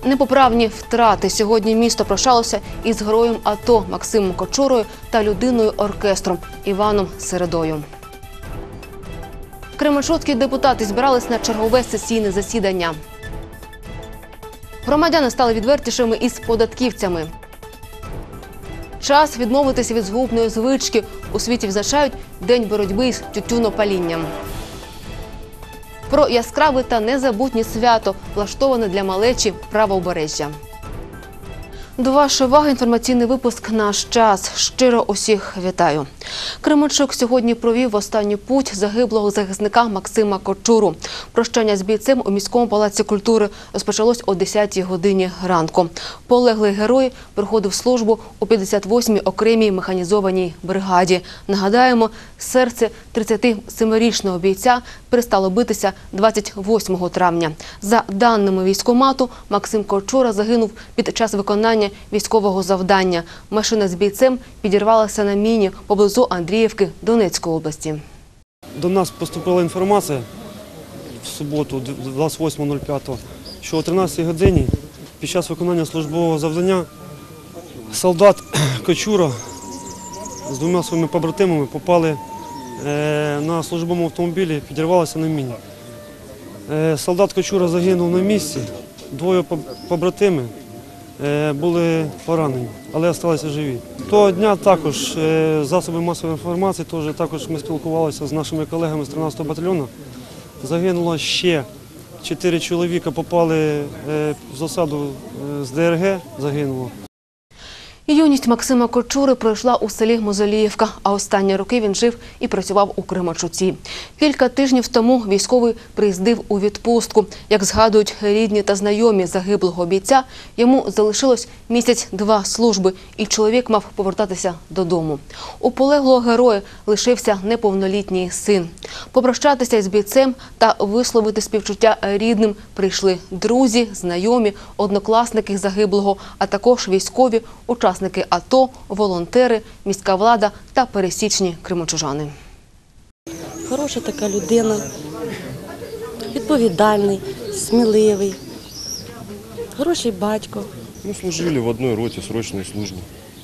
Непоправні втрати. Сьогодні місто прощалося із героєм АТО Максимом Кочурою та людиною-оркестром Іваном Середою. Кременчуцькі депутати збирались на чергове сесійне засідання. Громадяни стали відвертішими із податківцями. Час відмовитися від згубної звички. У світі відзначають День боротьби із тютюнопалінням. Про яскраве та незабутнє свято, влаштоване для малечі Правобережжя. До вашої уваги інформаційний випуск «Наш час». Щиро усіх вітаю. Кременчук сьогодні провів останню путь загиблого захисника Максима Кочуру. Прощання з бійцем у міському палаці культури розпочалось о 10-й годині ранку. Полеглий герой проходив службу у 58-й окремій механізованій бригаді. Нагадаємо, серце 37-річного бійця перестало битися 28 травня. За даними військкомату, Максим Кочура загинув під час виконання військового завдання. Машина з бійцем підірвалася на міні поблизу Андріївки Донецької області. До нас поступила інформація в суботу, 28.05, що о 13-й годині під час виконання службового завдання солдат Кочура з двома своїми побратимами попали на службовому автомобілі, підірвалися на міні. Солдат Кочура загинув на місці, двоє побратими були поранені, але залишилися живі. Того дня також засоби масової інформації, також ми спілкувалися з нашими колегами з 13-го батальйону. Загинуло ще 4 чоловіка, попали в засаду з ДРГ, загинуло. Юність Максима Кочури пройшла у селі Мозоліївка, а останні роки він жив і працював у Кременчуці. Кілька тижнів тому військовий приїздив у відпустку. Як згадують рідні та знайомі загиблого бійця, йому залишилось місяць-два служби, і чоловік мав повертатися додому. У полеглого героя лишився неповнолітній син. Попрощатися із бійцем та висловити співчуття рідним прийшли друзі, знайомі, однокласники загиблого, а також військові, учасники АТО, волонтери, міська влада та пересічні кременчужани. Хороша така людина, відповідальний, сміливий, хороший батько. Мы служили в одной роте срочной службы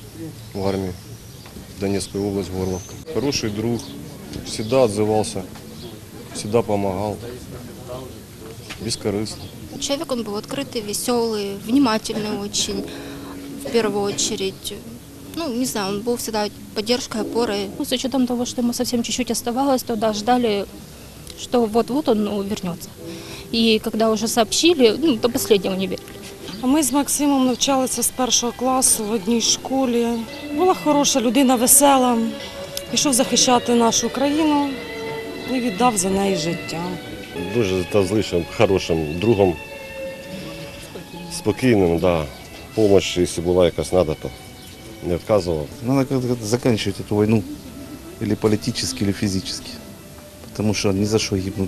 в армии Донецкой области, Горловка. Хороший друг, всегда отзывался, всегда помогал, бескорыстно. Человек он был открытый, веселый, внимательный очень, в первую очередь. Ну, не знаю, он был всегда поддержкой, опорой. С учетом того, что ему совсем чуть-чуть оставалось, то да, ждали, что вот-вот он вернется. И когда уже сообщили, до последнего не верили. Ми з Максимом навчалися з 1 класу в одній школі. Була хороша людина, весела. Пішов захищати нашу країну і віддав за неї життя. Дуже злишим, хорошим другом, спокійним, да. Помощь, якщо була якась треба, то не відказував. Надо как-то заканчивать эту войну, или политически, или физически, потому что ни за что гибнут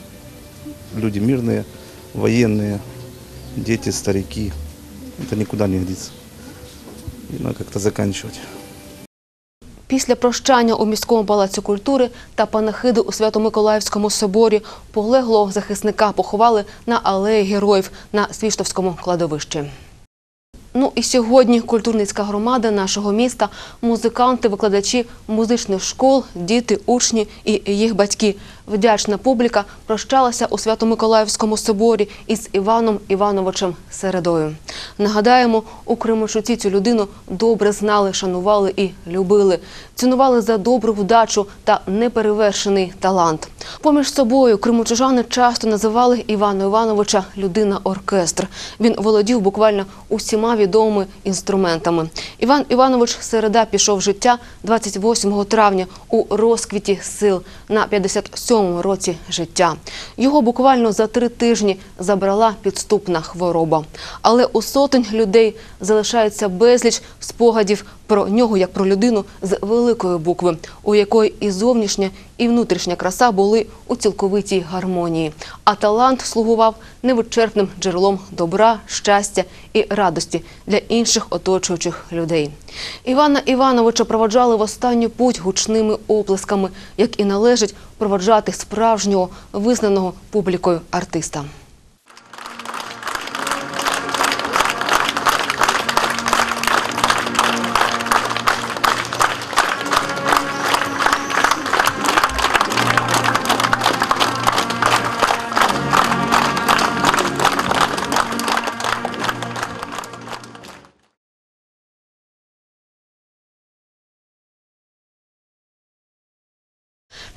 люди мирные, военные, дети, старики. Это никуда не годится. И надо как-то заканчивать. Після прощання у міському палаці культури та панахиди у Свято-Миколаївському соборі полеглого захисника поховали на алеї героїв на Свіштовському кладовищі. Ну і сьогодні культурницька громада нашого міста, музиканти, викладачі музичних школ, діти, учні і їх батьки. Вдячна публіка прощалася у Свято-Миколаївському соборі із Іваном Івановичем Середою. Нагадаємо, у Кременчуці цю людину добре знали, шанували і любили. Цінували за добру вдачу та неперевершений талант. Поміж собою кременчужани часто називали Івана Івановича «людина-оркестр». Він володів буквально усіма відомими інструментами. Іван Іванович Середа пішов з життя 28 травня у розквіті сил на 57-му році життя. Його буквально за 3 тижні забрала підступна хвороба. Але у сотень людей залишається безліч спогадів про нього як про людину з великої букви, у якої і зовнішня, і внутрішня краса були у цілковитій гармонії. А талант слугував невичерпним джерелом добра, щастя і радості для інших оточуючих людей. Івана Івановича проводжали в останню путь гучними оплесками, як і належить проводжати справжнього, визнаного публікою артиста.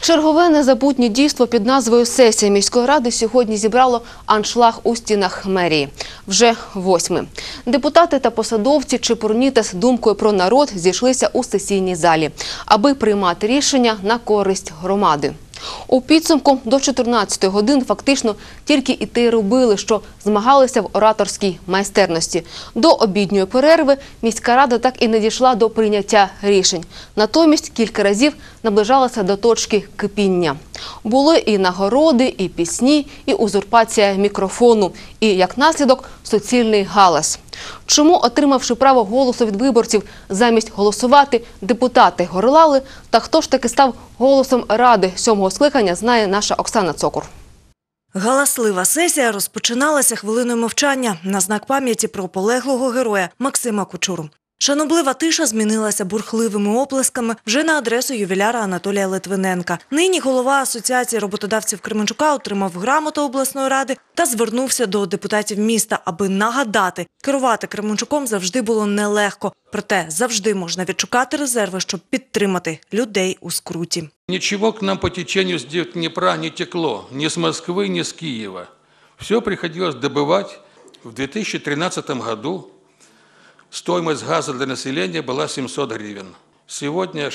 Чергове незабутнє дійство під назвою «Сесія міської ради» сьогодні зібрало аншлаг у стінах мерії. Вже 8-ме. Депутати та посадовці чепурніти з думкою про народ зійшлися у сесійній залі, аби приймати рішення на користь громади. У підсумку до 14 годин фактично тільки і те й робили, що змагалися в ораторській майстерності. До обідньої перерви міська рада так і не дійшла до прийняття рішень. Натомість кілька разів наближалася до точки кипіння. Були і нагороди, і пісні, і узурпація мікрофону, і, як наслідок, суцільний галас. Чому, отримавши право голосу від виборців, замість голосувати, депутати горлали, та хто ж таки став голосом ради 7-го скликання, знає наша Оксана Цокур. Галаслива сесія розпочиналася хвилиною мовчання на знак пам'яті про полеглого героя Максима Кучуру. Шаноблива тиша змінилася бурхливими оплесками вже на адресу ювіляра Анатолія Литвиненка. Нині голова Асоціації роботодавців Кременчука отримав грамоту обласної ради та звернувся до депутатів міста, аби нагадати, керувати Кременчуком завжди було нелегко. Проте завжди можна відшукати резерви, щоб підтримати людей у скруті. Ничего к нам по течению с Днепра не текло, ни с Москвы, ни с Киева. Все приходилось добывать. В 2013 году стоимость газа для населения была 700 гривен. Сегодня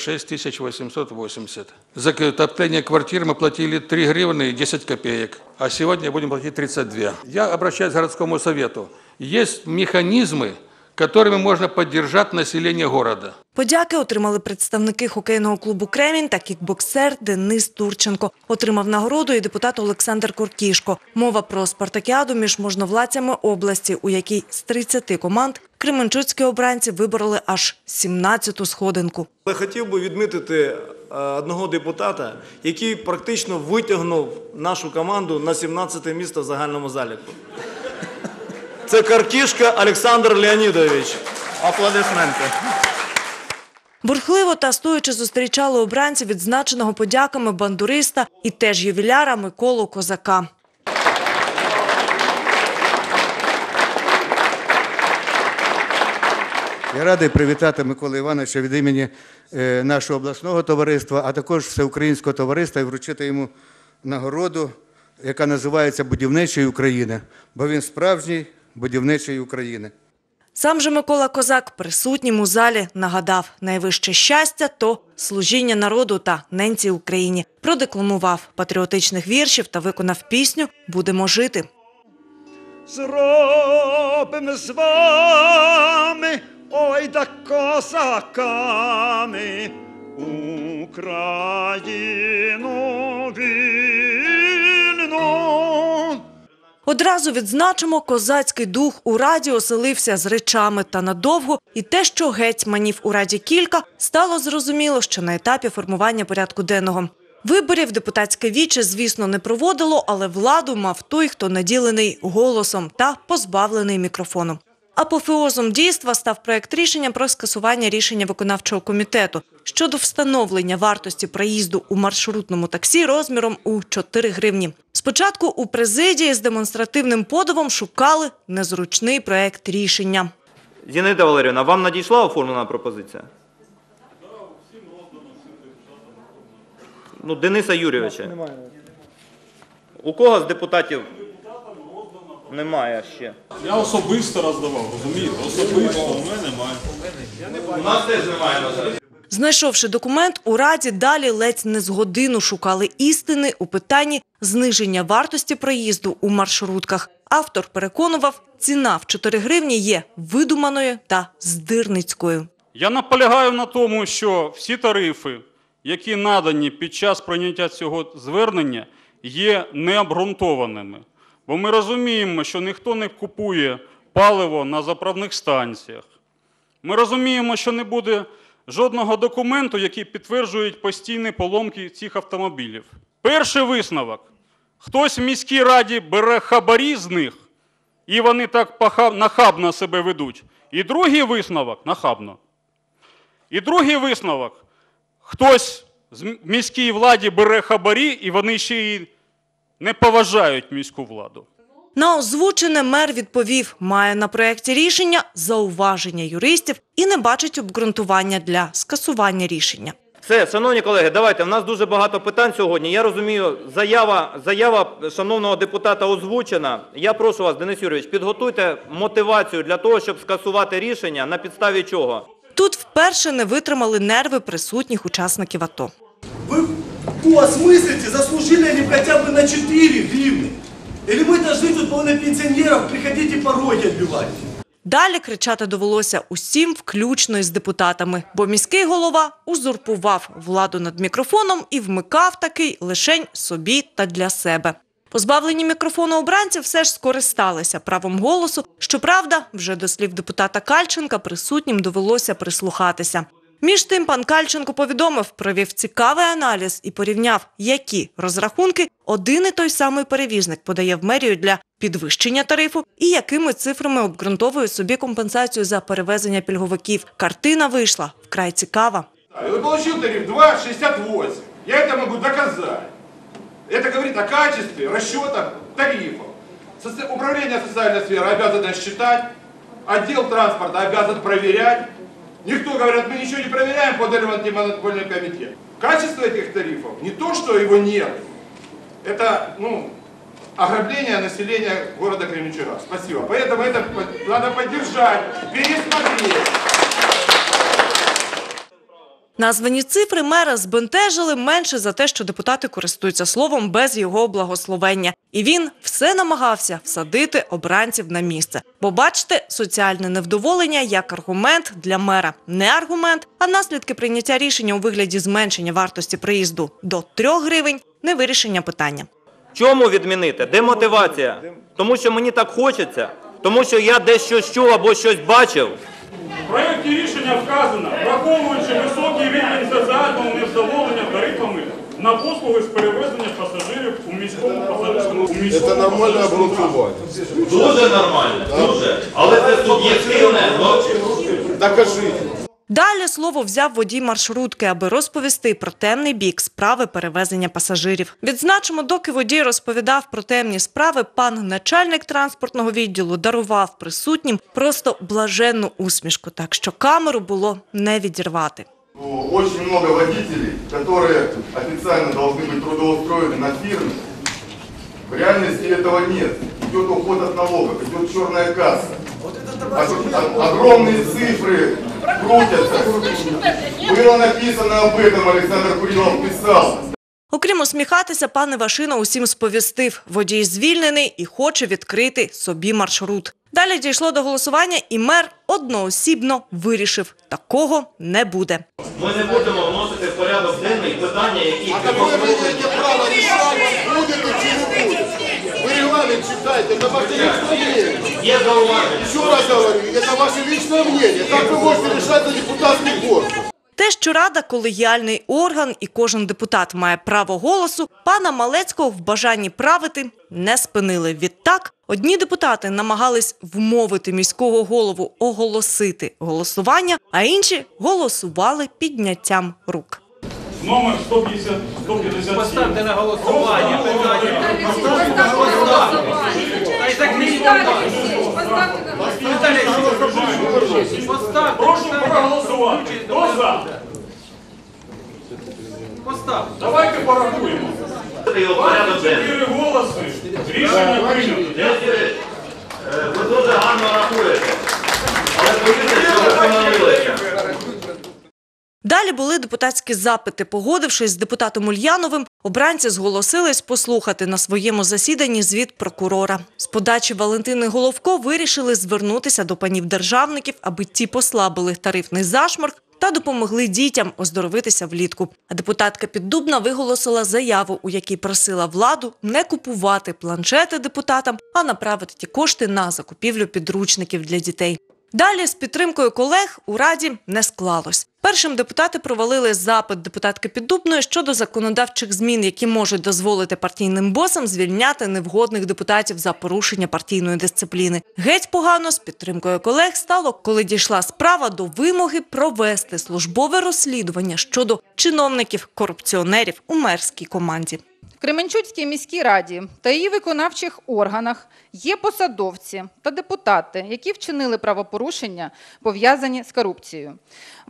6880. За отопление квартир мы платили 3 гривны и 10 копеек, а сегодня будем платить 32. Я обращаюсь к городскому совету. Есть механизмы, которыми можно поддержать население города. Подяки отримали представники хокейного клубу «Кремінь» та кікбоксер Денис Турченко. Отримав нагороду і депутат Олександр Коркішко. Мова про спартакіаду між можновладцями області, у якій з 30 команд кременчуцькі обранці вибороли аж 17-ту сходинку. Я хотів би відмітити одного депутата, який практично витягнув нашу команду на 17-те місце в загальному заліку. Це Коркішко Олександр Леонідович. Аплодисменти. Бурхливо та стоячи зустрічали обранців відзначеного подяками бандуриста і теж ювіляра Миколу Козака. Я радий привітати Миколу Івановича від імені нашого обласного товариства, а також всеукраїнського товариства і вручити йому нагороду, яка називається «Будівничий України», бо він справжній будівничий України. Сам же Микола Козак присутнім у залі нагадав, найвище щастя – то служіння народу та ненці Україні. Продекламував патріотичних віршів та виконав пісню «Будемо жити». Зробимо з вами, ой да козаками, Україну вільну. Одразу відзначимо, козацький дух у раді оселився з речами та надовго, і те, що гетьманів у раді кілька, стало зрозуміло ще на етапі формування порядку денного. Виборів депутатське віче, звісно, не проводило, але владу мав той, хто наділений голосом та позбавлений мікрофону. Апофеозом дійства став проект рішення про скасування рішення виконавчого комітету щодо встановлення вартості проїзду у маршрутному таксі розміром у 4 гривні. Спочатку у президії з демонстративним подивом шукали незручний проект рішення. Зінаїда Валеріївна, вам надійшла оформлена пропозиція? Дениса Юрійовича. Немає. У кого з депутатів? Немає ще. Я особисто роздавав, розумієте? Особисто, у мене немає. У нас теж немає, на жаль. Знайшовши документ, у Раді далі ледь не з годину шукали істини у питанні зниження вартості проїзду у маршрутках. Автор переконував, ціна в 4 гривні є видуманою та здирницькою. Я наполягаю на тому, що всі тарифи, які надані під час прийняття цього звернення, є необґрунтованими. Бо ми розуміємо, що ніхто не купує паливо на заправних станціях. Ми розуміємо, що не буде жодного документу, який підтверджують постійні поломки цих автомобілів. Перший висновок. Хтось в міській раді бере хабарі з них, і вони так нахабно себе ведуть. І другий висновок – нахабно. І другий висновок. Хтось в міській владі бере хабарі, і вони ще й не поважають міську владу. На озвучене мер відповів, має на проєкті рішення зауваження юристів і не бачить обґрунтування для скасування рішення. Все, шановні колеги, давайте, в нас дуже багато питань сьогодні. Я розумію, заява шановного депутата озвучена. Я прошу вас, Денис Юрійович, підготуйте мотивацію для того, щоб скасувати рішення, на підставі чого. Тут вперше не витримали нерви присутніх учасників АТО. Вы поосмыслите, заслужили они хотя бы на 4 гривны? Или мы должны тут половина пенсионеров приходить и пороги отбивать? Далі кричати довелося усім, включно із депутатами, бо міський голова узурпував владу над мікрофоном і вмикав такий лишень собі та для себе. Позбавлені мікрофону обранці все ж скористалися правом голосу. Щоправда, вже до слів депутата Кальченка присутнім довелося прислухатися. Між тим пан Кальченко повідомив, провів цікавий аналіз і порівняв, які розрахунки один і той самий перевізник подає в мерію для підвищення тарифу і якими цифрами обґрунтовує собі компенсацію за перевезення пільговиків. Картина вийшла вкрай цікава. Я отримав тариф 2,68. Я це можу доказати. Это говорит о качестве расчета тарифов. Управление социальной сферы обязано считать, отдел транспорта обязан проверять. Никто, говорят, мы ничего не проверяем, подали в антимонопольный комитет. Качество этих тарифов не то, что его нет. Это, ограбление населения города Кременчуга. Спасибо. Поэтому это надо поддержать, пересмотреть. Названі цифри мера збентежили менше за те, що депутати користуються словом без його благословення. І він все намагався всадити обранців на місце. Бо, бачите, соціальне невдоволення як аргумент для мера. Не аргумент, а наслідки прийняття рішення у вигляді зменшення вартості проїзду до 3 гривень – не вирішення питання. Чому відмінити? Де мотивація? Тому що мені так хочеться? Тому що я дещо чув або щось бачив? В проєкті рішення вказано, враховуючи високий рівень соціального невдоволення тарифами на послуги з перевезення пасажирів у міському пасажирському Це нормально обґрунтувати. Дуже нормально, дуже. Але це суб'єктивне. Докажіть. Далі слово взяв водій маршрутки, аби розповісти про темний бік справи перевезення пасажирів. Відзначимо, доки водій розповідав про темні справи, пан начальник транспортного відділу дарував присутнім просто блаженну усмішку, так що камеру було не відірвати. Очень много водителей, которые официально должны быть трудоустроены на фирме. В реальности этого нет. Идет уход от налогов, идет черная касса. Огромные цифры крутятся. Было написано об этом, Александр Курилов писал. Окрім усміхатися, пан Івашино усім сповістив. Водій звільнений і хоче відкрити собі маршрут. Далі дійшло до голосування, і мер одноосібно вирішив – такого не буде. Ми не будемо вносити в порядок денний питання, які... А какое вы имеете право решать, будет или не будет? Вы регламент читайте, это ваше личное мнение. Є зауваження. Еще раз говорю, это ваше личное мнение. Как вы можете решать на депутатский корпус? Те, що Рада – колегіальний орган і кожен депутат має право голосу, пана Малецького в бажанні правити не спинили. Відтак, одні депутати намагались вмовити міського голову оголосити голосування, а інші голосували підняттям рук. Номер 157. Поставте на голосування. Прошу проголосувати. Хто за? Давайте порахуємо. 4 голоси. Рішення прийнято. Ви дуже гарно рахуєте. Але повірте, що ви помилилися. Далі були депутатські запити. Погодившись з депутатом Ульяновим, обранці зголосились послухати на своєму засіданні звіт прокурора. З подачі Валентини Головко вирішили звернутися до панів-державників, аби ті послабили тарифний зашморг та допомогли дітям оздоровитися влітку. А депутатка Піддубна виголосила заяву, у якій просила владу не купувати планшети депутатам, а направити ті кошти на закупівлю підручників для дітей. Далі з підтримкою колег у Раді не склалось. Першим депутати провалили запит депутатки Піддубної щодо законодавчих змін, які можуть дозволити партійним босам звільняти невгодних депутатів за порушення партійної дисципліни. Геть погано з підтримкою колег стало, коли дійшла справа до вимоги провести службове розслідування щодо чиновників-корупціонерів у мерській команді. В Кременчуцькій міській раді та її виконавчих органах є посадовці та депутати, які вчинили правопорушення, пов'язані з корупцією. Вважаю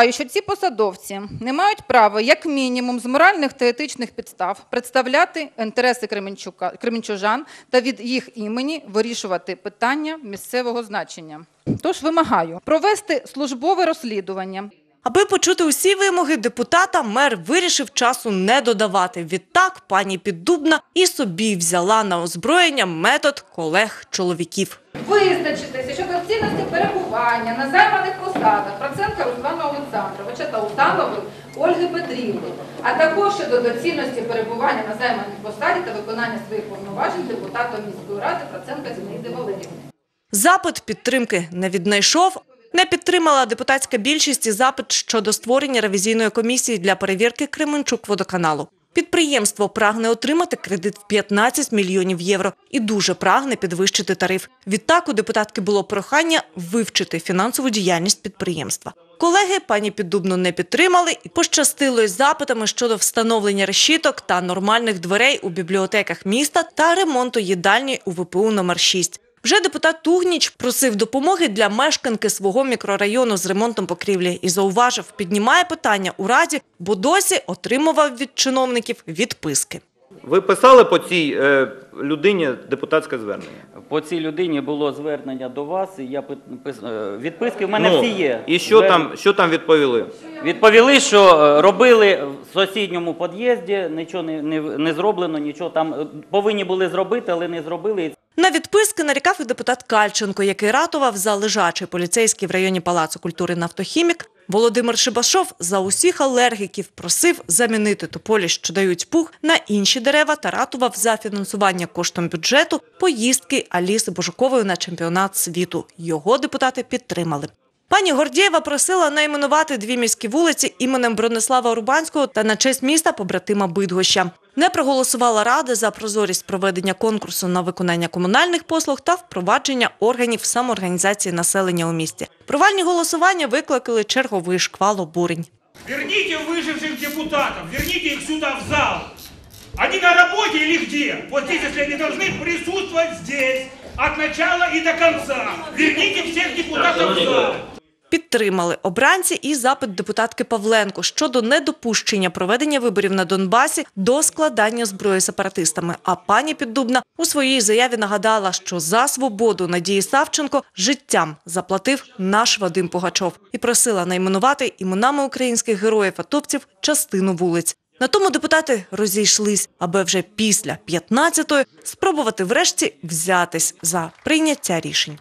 вважаю, що ці посадовці не мають права, як мінімум, з моральних та етичних підстав представляти інтереси кременчужан та від їх імені вирішувати питання місцевого значення. Тож вимагаю провести службове розслідування. Аби почути усі вимоги депутата, мер вирішив часу не додавати. Відтак пані Піддубна і собі взяла на озброєння метод колег-чоловіків. Визначитися щодо цінності перебування на займаних посадах Проценка Руслана Олександровича та Усанової Ольги Петрівни, а також щодо доцільності перебування на займаній посаді та виконання своїх повноважень депутатом міської ради Проценка Зінаїди Валеріївни. Запит підтримки не віднайшов. Не підтримала депутатська більшість і запит щодо створення ревізійної комісії для перевірки Кременчук-водоканалу. Підприємство прагне отримати кредит в 15 мільйонів євро і дуже прагне підвищити тариф. Відтак у депутатки було прохання вивчити фінансову діяльність підприємства. Колеги пані Піддубну не підтримали і пощастило із запитами щодо встановлення решіток та нормальних дверей у бібліотеках міста та ремонту їдальні у ВПУ номер 6. Вже депутат Тугніч просив допомоги для мешканки свого мікрорайону з ремонтом покрівлі і зауважив, піднімає питання у Раді, бо досі отримував від чиновників відписки. Ви писали по цій людині депутатське звернення? По цій людині було звернення до вас, і я відписки в мене всі є. І що там відповіли? Відповіли, що робили в сусідньому під'їзді, нічого не зроблено, нічого там повинні були зробити, але не зробили. На відписки нарікав і депутат Кальченко, який ратував за лежачий поліцейський в районі Палацу культури «Нафтохімік». Володимир Шибашов за усіх алергіків просив замінити тополі, що дають пух, на інші дерева та ратував за фінансування коштом бюджету поїздки Аліси Божукової на чемпіонат світу. Його депутати підтримали. Пані Гордєєва просила найменувати 2 міські вулиці іменем Бронислава Урбанського та на честь міста побратима Бидгоща. Не проголосувала Рада за прозорість проведення конкурсу на виконання комунальних послуг та впровадження органів самоорганізації населення у місті. Провальні голосування викликали черговий шквал обурень. Верните выживших депутатов, верните их сюда в зал. Они на работе или где? Вот здесь, если они должны присутствовать здесь, от начала и до конца. Верните всех депутатов в зал. Підтримали обранці і запит депутатки Павленко щодо недопущення проведення виборів на Донбасі до складання зброї сепаратистами. А пані Піддубна у своїй заяві нагадала, що за свободу Надії Савченко життям заплатив наш Вадим Пугачов і просила найменувати іменами українських героїв-атовців частину вулиць. На тому депутати розійшлись, аби вже після 15-ї спробувати врешті взятись за прийняття рішень.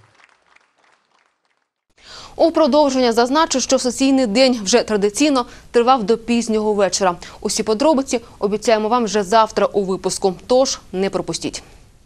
У продовження зазначу, що сесійний день вже традиційно тривав до пізнього вечора. Усі подробиці обіцяємо вам вже завтра у випуску, тож не пропустіть.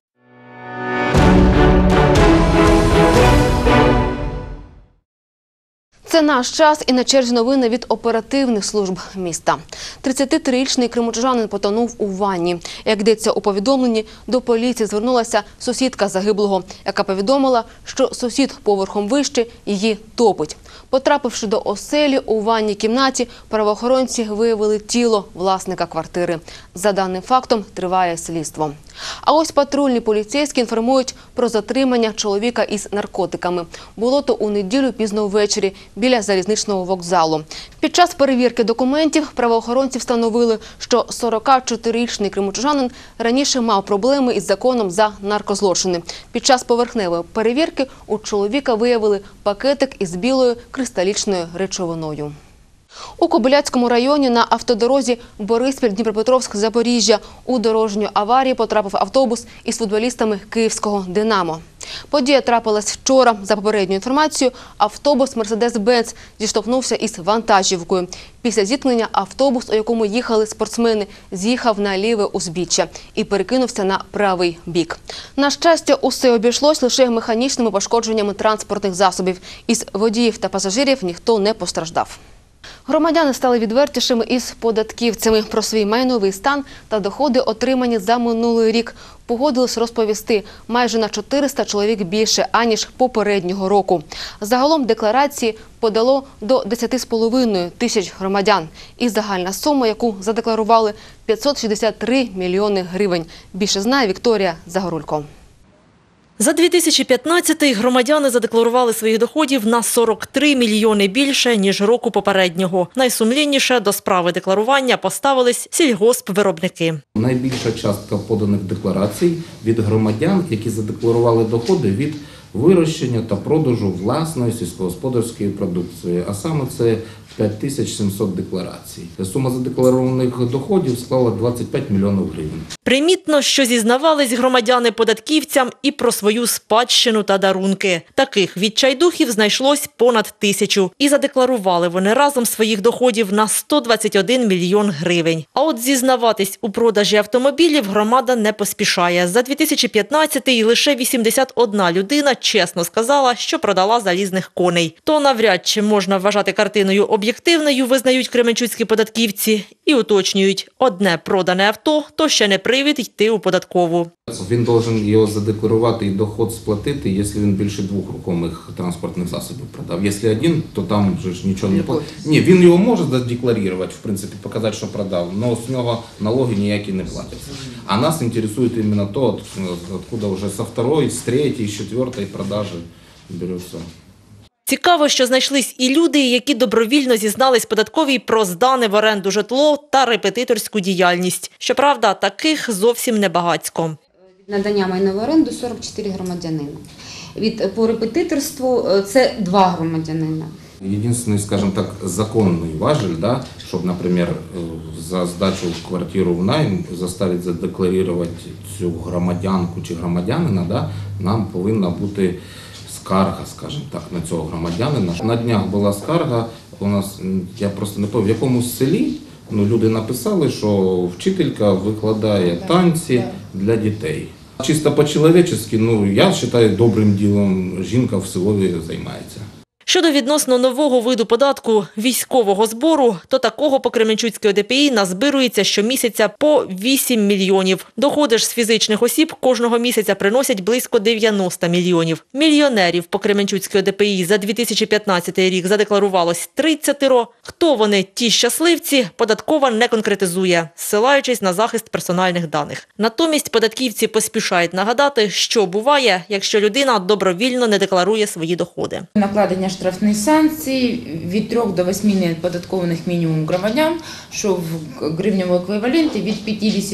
Це наш час і на черзі новини від оперативних служб міста. 33-річний кременчужанин потонув у ванні. Як йдеться у повідомленні, до поліції звернулася сусідка загиблого, яка повідомила, що сусід поверхом вище її топить. Потрапивши до оселі у ванній кімнаті, правоохоронці виявили тіло власника квартири. За даним фактом триває слідство. А ось патрульні поліцейські інформують про затримання чоловіка із наркотиками. Було то у неділю пізно ввечері біля залізничного вокзалу. Під час перевірки документів правоохоронці встановили, що 44-річний кременчужанин раніше мав проблеми із законом за наркозлочини. Під час поверхневої перевірки у чоловіка виявили пакетик із білою кристалічною речовиною. У Кобиляцькому районі на автодорозі Бориспіль-Дніпропетровськ-Запоріжжя у дорожню аварію потрапив автобус із футболістами київського «Динамо». Подія трапилась вчора. За попередньою інформацією, автобус «Мерседес-Бенц» зіштовхнувся із вантажівкою. Після зіткнення автобус, у якому їхали спортсмени, з'їхав на ліве узбіччя і перекинувся на правий бік. На щастя, усе обійшлось лише механічними пошкодженнями транспортних засобів. Із водіїв та пасажирів ніхто не постраждав. Громадяни стали відвертішими із податківцями. Про свій майновий стан та доходи, отримані за минулий рік, погодились розповісти майже на 400 чоловік більше, аніж попереднього року. Загалом декларації подало до 10,5 тисяч громадян. І загальна сума, яку задекларували, 563 мільйони гривень. Більше знає Вікторія Загорулько. За 2015-й громадяни задекларували своїх доходів на 43 мільйони більше, ніж року попереднього. Найсумлінніше до справи декларування поставились сільгоспвиробники. Найбільша частка поданих декларацій від громадян, які задекларували доходи від вирощення та продажу власної сільськогосподарської продукції, а саме це 5700 декларацій. Сума задекларованих доходів склала 25 мільйонів гривень. Примітно, що зізнавались громадяни податківцям і про свою спадщину та дарунки. Таких відчайдухів знайшлось понад 1000. І задекларували вони разом своїх доходів на 121 мільйон гривень. А от зізнаватись у продажі автомобілів громада не поспішає. За 2015-й лише 81 людина чесно сказала, що продала залізних коней. То навряд чи можна вважати картиною об'єктивною, визнають кременчуцькі податківці, і уточнюють, одне продане авто – то ще не привід йти у податкову. Він повинен його задекларувати і доход сплатити, якщо він більше 2 рухомих транспортних засобів продав. Якщо один, то там вже ж нічого не платить. Ні, він його може задекларувати, в принципі, показати, що продав, але з нього налоги ніякі не платяться. А нас інтересує іменно то, откуда вже з 2-ї, з 3-ї, з 4-ї продажі береться. Цікаво, що знайшлись і люди, які добровільно зізнались податковій про здане в оренду житло та репетиторську діяльність. Щоправда, таких зовсім небагацько. Надання майна в оренду 44 громадянина. По репетиторству це 2 громадянина. Єдиний, скажімо так, законний важель, да, щоб, наприклад, за здачу в квартиру в найм заставити задекларувати цю громадянку чи громадянина, да, нам повинна бути скарга, скажімо так, на цього громадянина. На днях була скарга, у нас, я просто не пам'ятаю, в якомусь селі люди написали, що вчителька викладає танці для дітей. Чисто по-чоловічески, я вважаю, добрим ділом жінка в селі займається. Щодо відносно нового виду податку – військового збору, то такого по Кременчуцькій ОДПІ назбирується щомісяця по 8 мільйонів. Доходи ж з фізичних осіб кожного місяця приносять близько 90 мільйонів. Мільйонерів по Кременчуцькій ОДПІ за 2015 рік задекларувалось 30. Хто вони, ті щасливці, податкова не конкретизує, зсилаючись на захист персональних даних. Натомість податківці поспішають нагадати, що буває, якщо людина добровільно не декларує свої доходи. Накладення штрафних санкцій від 3 до 8 неоподаткованих мінімум громадян, що в гривневому еквіваленті від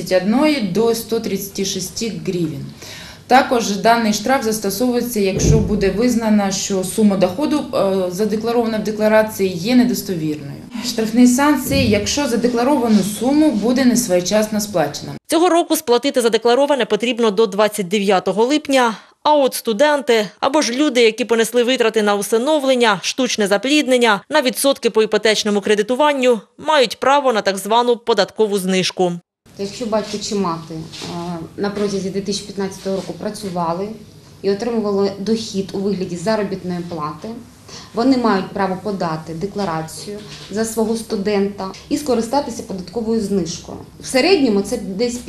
51 до 136 гривень. Також даний штраф застосовується, якщо буде визнано, що сума доходу, задекларована в декларації, є недостовірною. Штрафні санкції, якщо задекларовану суму буде несвоєчасно сплачена. Цього року сплатити задеклароване потрібно до 29 липня, а от студенти або ж люди, які понесли витрати на усиновлення, штучне запліднення, на відсотки по іпотечному кредитуванню, мають право на так звану податкову знижку. Якщо батько чи мати на протязі 2015 року працювали і отримували дохід у вигляді заробітної плати, вони мають право подати декларацію за свого студента і скористатися податковою знижкою. В середньому це десь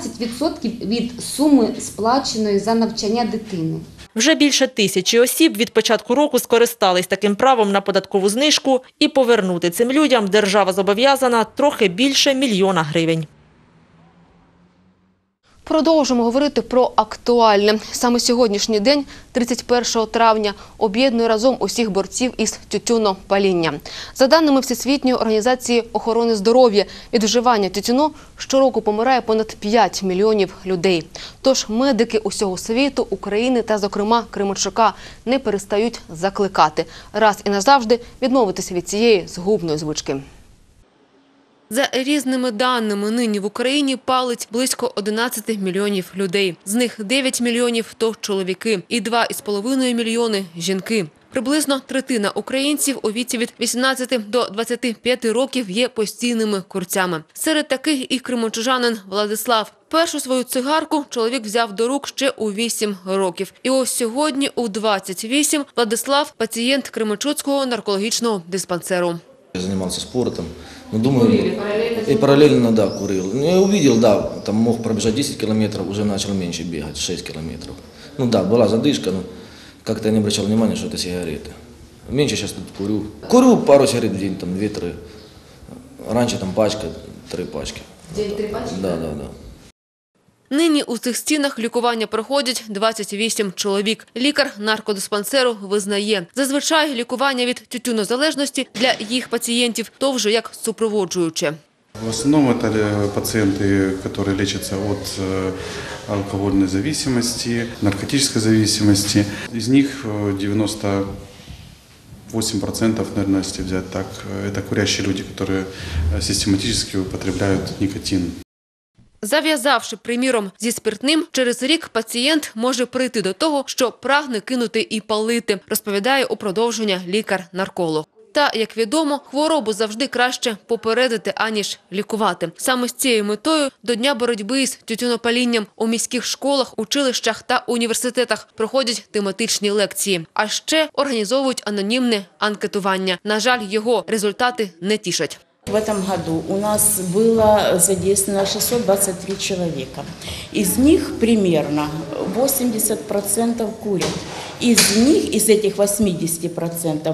15% від суми сплаченої за навчання дитини. Вже більше 1000 осіб від початку року скористались таким правом на податкову знижку, і повернути цим людям держава зобов'язана трохи більше 1 мільйона гривень. Продовжимо говорити про актуальне. Саме сьогоднішній день, 31 травня, об'єднує разом усіх борців із тютюнопаління. За даними Всесвітньої організації охорони здоров'я, від вживання тютюну щороку помирає понад 5 мільйонів людей. Тож медики усього світу, України та, зокрема, Кременчука не перестають закликати раз і назавжди відмовитися від цієї згубної звички. За різними даними, нині в Україні палить близько 11 мільйонів людей. З них 9 мільйонів – то чоловіки і 2,5 мільйони – жінки. Приблизно третина українців у віці від 18 до 25 років є постійними курцями. Серед таких і кременчужанин Владислав. Першу свою цигарку чоловік взяв до рук ще у 8 років. І ось сьогодні у 28 Владислав – пацієнт Кременчуцького наркологічного диспансеру. Я занимался спортом, но думаю, и параллельно, да, курил. Я увидел, да, там мог пробежать 10 километров, уже начал меньше бегать, 6 километров. Ну да, была задышка, но как-то я не обращал внимания, что это сигареты. Меньше сейчас тут курю. Курю пару сигарет в день, там 2-3. Раньше там пачка, 3 пачки. В день 3 пачки? Да. Нині у цих стінах лікування проходять 28 чоловік. Лікар наркодиспансеру визнає, зазвичай лікування від тютюнозалежності для їх пацієнтів то вже як супроводжуюче. В основном это пациенты, которые лечатся от алкогольной зависимости, наркотической зависимости. Из них 98%, наверное, если взять так, это курящие люди, которые систематически употребляют никотин. Зав'язавши, приміром, зі спиртним, через рік пацієнт може прийти до того, що прагне кинути і палити, розповідає у продовження лікар-нарколог. Та, як відомо, хворобу завжди краще попередити, аніж лікувати. Саме з цією метою до Дня боротьби з тютюнопалінням у міських школах, училищах та університетах проходять тематичні лекції. А ще організовують анонімне анкетування. На жаль, його результати не тішать. В этом году у нас было задействовано 623 человека. Из них примерно 80% курят. Из них, из этих 80%,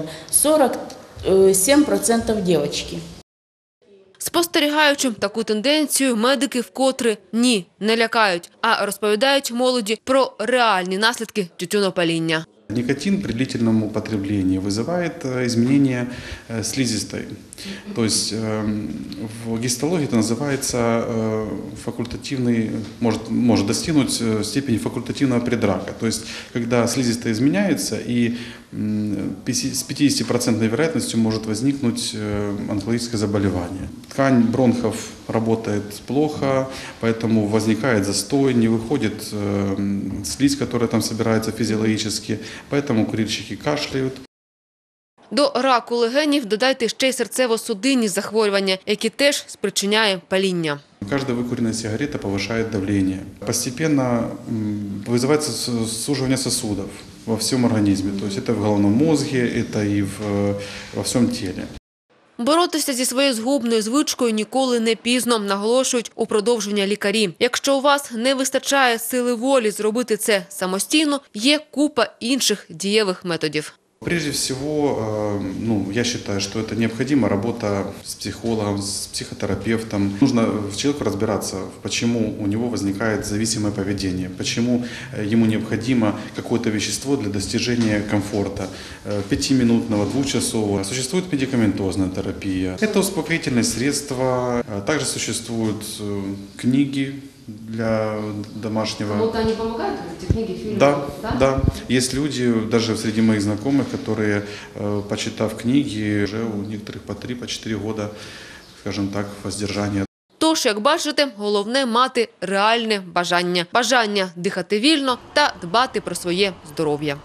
47% девочки. Спостерігаючи таку тенденцію, медики вкотре не лякають, а розповідають молоді про реальні наслідки тютюнопаління. Никотин при длительном употреблении вызывает изменение слизистой. То есть в гистологии это называется факультативный, может достигнуть степени факультативного предрака. То есть когда слизистая изменяется, и с 50% вероятностью может возникнуть онкологическое заболевание. Ткань бронхов работает плохо, поэтому возникает застой, не выходит слизь, которая там собирается физиологически, поэтому курильщики кашляют. До раку легенів додайте ще й серцево-судинні захворювання, які теж спричиняє паління. Каждая выкуренная сигарета повышает давление. Постепенно вызывается суживание сосудов во всем организме. То есть это в головном мозге, это и во всем теле. Боротися зі своєю згубною звичкою ніколи не пізно, наголошують у продовження лікарі. Якщо у вас не вистачає сили волі зробити це самостійно, є купа інших дієвих методів. Прежде всего, я считаю, что это необходима работа с психологом, с психотерапевтом. Нужно человеку разбираться, почему у него возникает зависимое поведение, почему ему необходимо какое-то вещество для достижения комфорта, 5-минутного, 2-часового. Существует медикаментозная терапия. Это успокоительные средства. Также существуют книги для домашнего. Кому-то они помогают, эти книги, фильмы? Да. Есть люди, даже среди моих знакомых, которые, почитав книги, уже у некоторых по 3-4 года, скажем так, воздержания. Тож, як бачите, головне мати реальне бажання. Бажання дихати вільно та дбати про своє здоров'я.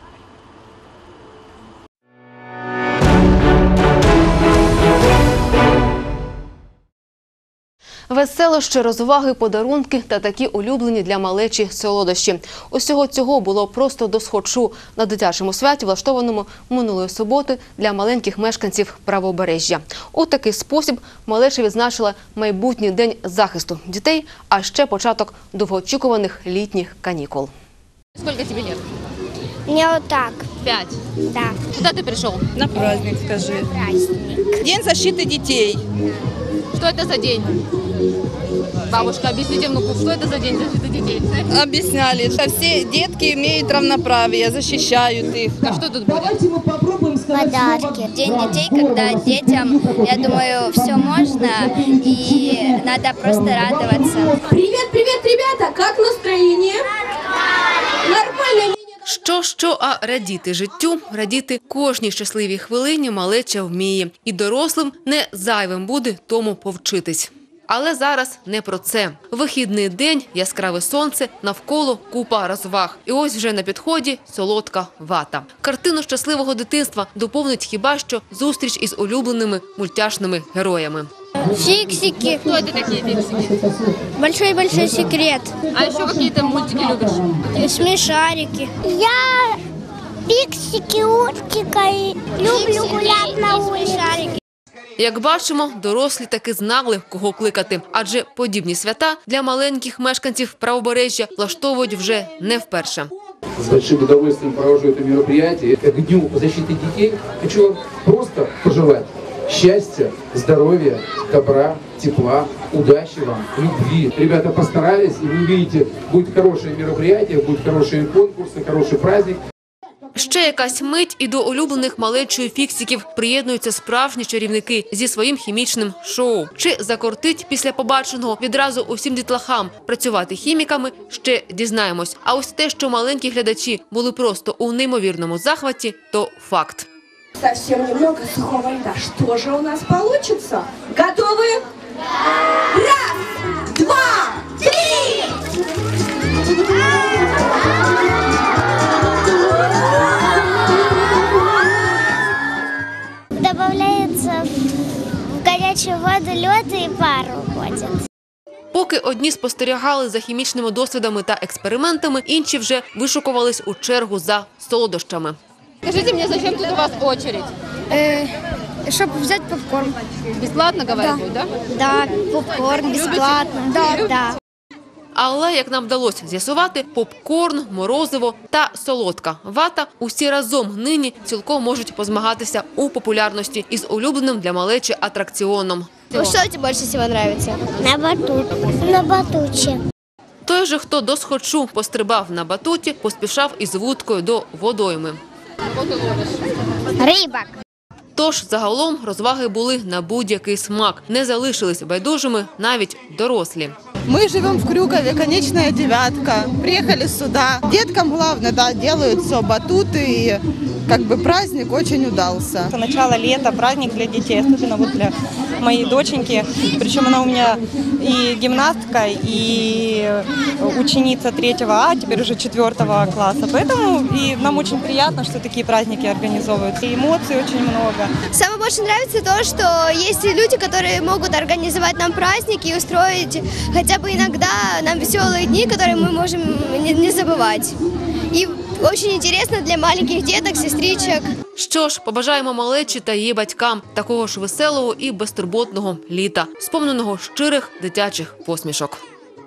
Веселощі, розваги, подарунки та такі улюблені для малечі солодощі. Усього цього було просто досхочу на дитячому святі, влаштованому минулої суботи для маленьких мешканців Правобережжя. У такий спосіб малеча відзначила майбутній день захисту дітей, а ще початок довгоочікуваних літніх канікул. Скільки тобі років? Мне вот так. 5. Да. Куда ты пришел? На праздник, скажи. На праздник. День защиты детей. Что это за день? Бабушка, объясните внуку, что это за день защиты детей? Объясняли, что все детки имеют равноправие, защищают их. А что тут будет? Подарки. День детей, когда детям, я думаю, все можно, и надо просто радоваться. Привет, ребята! Как настроение? Нормально. Що, а радіти життю, радіти кожній щасливій хвилині малеча вміє. І дорослим не зайвим буде тому повчитись. Але зараз не про це. Вихідний день, яскраве сонце, навколо купа розваг. І ось вже на підході солодка вата. Картину щасливого дитинства доповнить хіба що зустріч із улюбленими мультяшними героями. Фиксики. Кто это такие фиксики? Большой-большой секрет. А еще какие ты мультики любишь? Смешарики. Я фиксики, утика и люблю гулять на улице. Як бачимо, дорослі таки знали, кого кликати. Адже подібні свята для маленьких мешканців Правобережжя влаштовують вже не вперше. С большим удовольствием провожу это мероприятие. К Дню защиты детей хочу вам просто пожелать счастья, здоровья, добра, тепла, удачи вам, любви. Ребята постарались, и вы видите, будет хорошее мероприятие, будут хорошие конкурсы, хороший праздник. Ще якась мить і до улюблених малечою фіксиків приєднуються справжні чарівники зі своїм хімічним шоу. Чи закортить після побаченого відразу усім дітлахам працювати хіміками, ще дізнаємось. А ось те, що маленькі глядачі були просто у неймовірному захваті, то факт. Совсем немного сухого льда. Что же у нас получится? Готовы? Раз, два, три! Добавляется в горячую воду лед и пар уходит. Поки одні спостерігали за хімічними дослідами та експериментами, інші вже вишукувались у чергу за солодощами. Скажите мне, зачем тут у вас очередь? Чтобы взять попкорн. Бесплатно, говорят, да? Да, попкорн бесплатно. Да. Але, як нам вдалося з'ясувати, попкорн, морозиво та солодка вата усі разом нині цілком можуть позмагатися у популярності із улюбленим для малечі атракціоном. Что тебе больше всего нравится? На батут. На батуте. Той же, хто досхочу пострибав на батуті, поспішав із вудкою до водойми. Рибак. Тож, загалом, розваги були на будь-який смак. Не залишились байдужими навіть дорослі. Мы живем в Крюкове, конечная девятка. Приехали сюда. Деткам главное, да, делают все, батуты, и как бы праздник очень удался. Начало лета, праздник для детей, особенно вот для моей доченьки. Причем она у меня и гимнастка, и ученица 3 А, теперь уже 4 класса. Поэтому и нам очень приятно, что такие праздники организовываются. И эмоций очень много. Самое больше нравится то, что есть люди, которые могут организовать нам праздник и устроить хотя бы иногда нам веселые дни, которые мы можем не забывать. И очень интересно для маленьких деток, сестричек. Що ж, побажаємо малечі та її батькам такого ж веселого і безтурботного літа, сповненого щирих дитячих посмішок.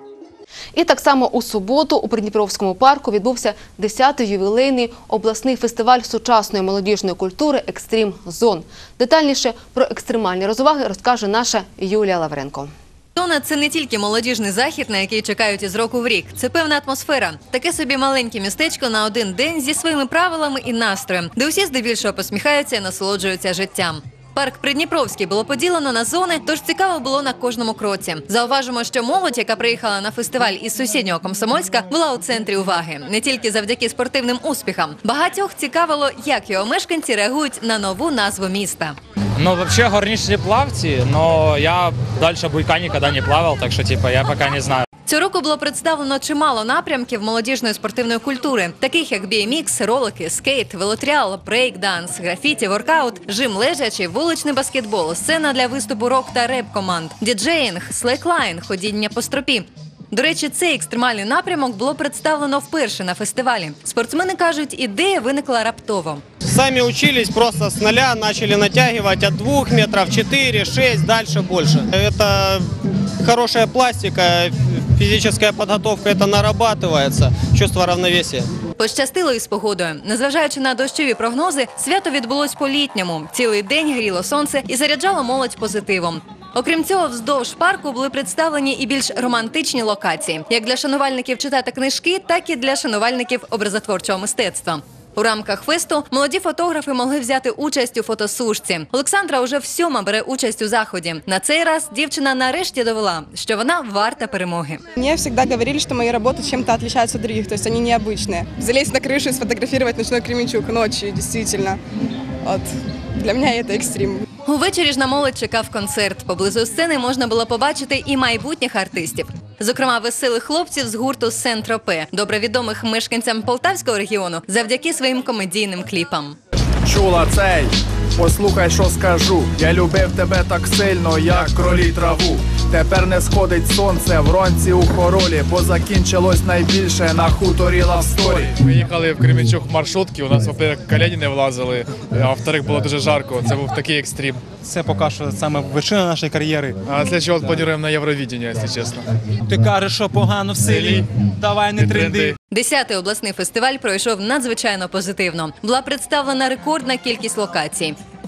І так само у суботу у Придніпровському парку відбувся 10-й ювілейний обласний фестиваль сучасної молодіжної культури «Екстрім Зон». Детальніше про екстремальні розваги розкаже наша Юлія Лавренко. Зона – це не тільки молодіжний захід, на який чекають із року в рік. Це певна атмосфера. Таке собі маленьке містечко на один день зі своїми правилами і настроєм, де усі здебільшого посміхаються і насолоджуються життям. Парк Придніпровський було поділено на зони, тож цікаво було на кожному кроці. Зауважимо, що молодь, яка приїхала на фестиваль із сусіднього Комсомольська, була у центрі уваги. Не тільки завдяки спортивним успіхам. Багатьох цікавило, як його мешканці реагують на нову назву міста. Ну, вообще горничные плавцы, но я дальше буйка никогда не плавал, так что, типа, я пока не знаю. Цього року було представлено чимало напрямків молодіжної спортивної культури, таких як BMX, ролики, скейт, велотріал, брейк-данс, графіті, воркаут, жим лежачий, вуличний баскетбол, сцена для виступу рок та реп-команд, діджеїнг, слеклайн, ходіння по стропі. До речі, цей екстремальний напрямок було представлено вперше на фестивалі. Спортсмени кажуть, ідея виникла раптово. Сами учились, просто с нуля начали натягивать от 2 метров, 4, 6, дальше больше. Это хорошая пластика, физическая подготовка, это нарабатывается, чувство равновесия. Пощастило із погодою. Незважаючи на дощові прогнози, свято відбулось по-літньому. Цілий день гріло сонце і заряджало молодь позитивом. Окрім цього, вздовж парку були представлені і більш романтичні локації, як для шанувальників читати книжки, так і для шанувальників образотворчого мистецтва. У рамках фесту молоді фотографи могли взяти участь у фотосушці. Олександра уже всьома бере участь у заході. На цей раз дівчина нарешті довела, що вона варта перемоги. Мне всегда говорили, что мои работы чем-то отличаются от других, то есть они необычные. Залезть на крышу и сфотографировать ночной Кременчуг ночью, действительно. Вот. Для меня это экстрим. Увечері ж на молодь чекав концерт. Поблизу сцени можна було побачити і майбутніх артистів. Зокрема, веселих хлопців з гурту «Сен-Тропе», добре відомих мешканцям Полтавського регіону завдяки своїм комедійним кліпам. Чула цей, послухай, що скажу. Я любив тебе так сильно, як кролі траву. Тепер не сходить сонце вранці у хоролі, бо закінчилось найбільше на хуторі Лавсторі. Ми їхали в Кременчуг в маршрутці, у нас, во-первых, колені не влазили, а во-вторых, було дуже жарко. Це був такий екстрим. Це поки що саме вершина нашої кар'єри. А слідчого плануємо на Євровидіння, якщо чесно. Ти кажеш, що погано в селі, давай не тренди. 10-й обласний фестиваль пройшов надзвичайно позитивно. Була представлена рекордна кількість локацій.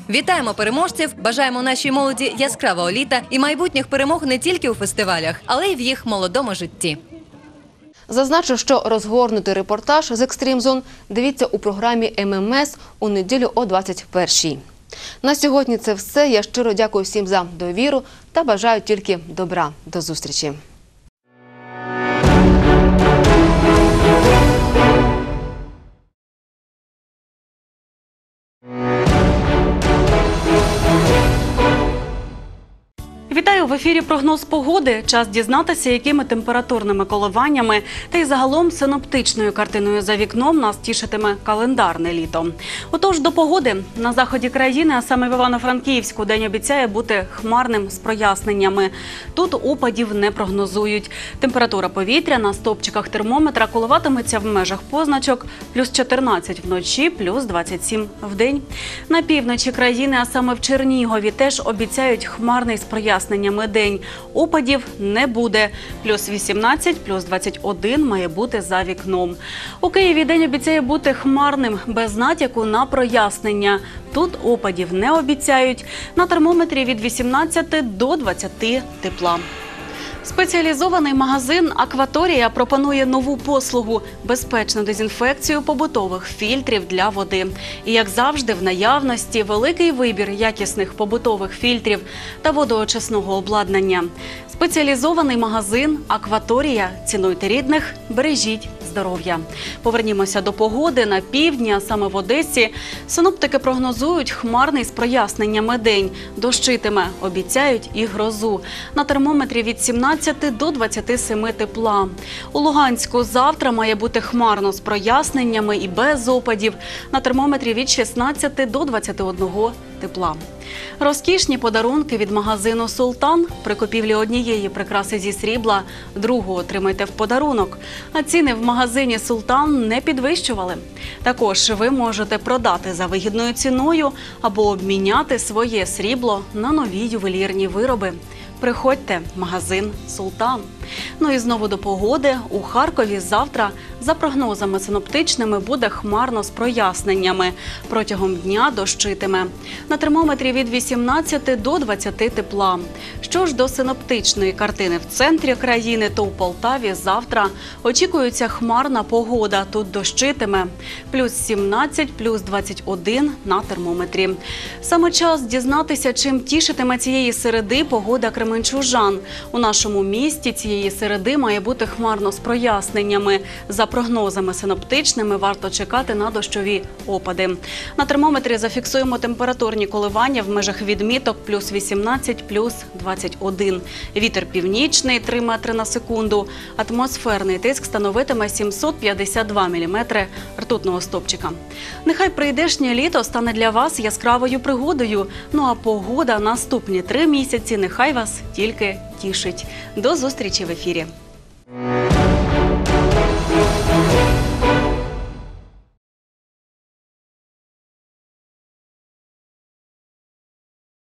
Вітаємо переможців, бажаємо нашій молоді яскравого літа і майбутніх перемог не тільки у фестивалях, але й в їх молодому житті. Зазначу, що розгорнутий репортаж з Extreme Zone дивіться у програмі ММС у неділю о 21-й. На сьогодні це все. Я щиро дякую всім за довіру та бажаю тільки добра. До зустрічі. Вітаю! В ефірі прогноз погоди. Час дізнатися, якими температурними коливаннями та й загалом синоптичною картиною за вікном нас тішитиме календарне літо. Отож, до погоди. На заході країни, а саме в Івано-Франківську, день обіцяє бути хмарним з проясненнями. Тут опадів не прогнозують. Температура повітря на стовпчиках термометра коливатиметься в межах позначок плюс 14 вночі, плюс 27 вдень. На півночі країни, а саме в Чернігові, теж обіцяють хмарний з проясненнями день. Опадів не буде. Плюс 18, плюс 21 має бути за вікном. У Києві день обіцяє бути хмарним, без натяку на прояснення. Тут опадів не обіцяють. На термометрі від 18 до 20 тепла. Спеціалізований магазин «Акваторія» пропонує нову послугу – безпечну дезінфекцію побутових фільтрів для води. І, як завжди, в наявності великий вибір якісних побутових фільтрів та водоочисного обладнання. Спеціалізований магазин «Акваторія». Цінуйте рідних, бережіть здоров'я. Повернімося до погоди. На півдні, а саме в Одесі, синоптики прогнозують хмарний з проясненнями день. Дощитиме, обіцяють і грозу. На термометрі від 17 до 27 тепла. У Луганську завтра має бути хмарно з проясненнями і без опадів. На термометрі від 16 до 21 тепла. Розкішні подарунки від магазину «Султан». При купівлі однієї прикраси зі срібла другу отримайте в подарунок. А ціни в магазині «Султан» не підвищували. Також ви можете продати за вигідною ціною або обміняти своє срібло на нові ювелірні вироби. Приходьте в магазин «Султан». Ну і знову до погоди. У Харкові завтра, за прогнозами синоптичними, буде хмарно з проясненнями. Протягом дня дощитиме. На термометрі від 18 до 20 тепла. Що ж до синоптичної картини в центрі країни, то у Полтаві завтра очікується хмарна погода. Тут дощитиме. Плюс 17, плюс 21 на термометрі. Саме час дізнатися, чим тішитиме цієї середи погода кременчужан. У нашому місті цієї середи має бути хмарно з проясненнями. За прогнозами синоптичними варто чекати на дощові опади. На термометрі зафіксуємо температурні коливання в межах відміток плюс 18, плюс 21. Вітер північний 3 метри на секунду. Атмосферний тиск становитиме 752 міліметри ртутного стовпчика. Нехай прийдешнє літо стане для вас яскравою пригодою. Ну а погода наступні 3 місяці нехай вас тільки тішить. До зустрічі в ефірі.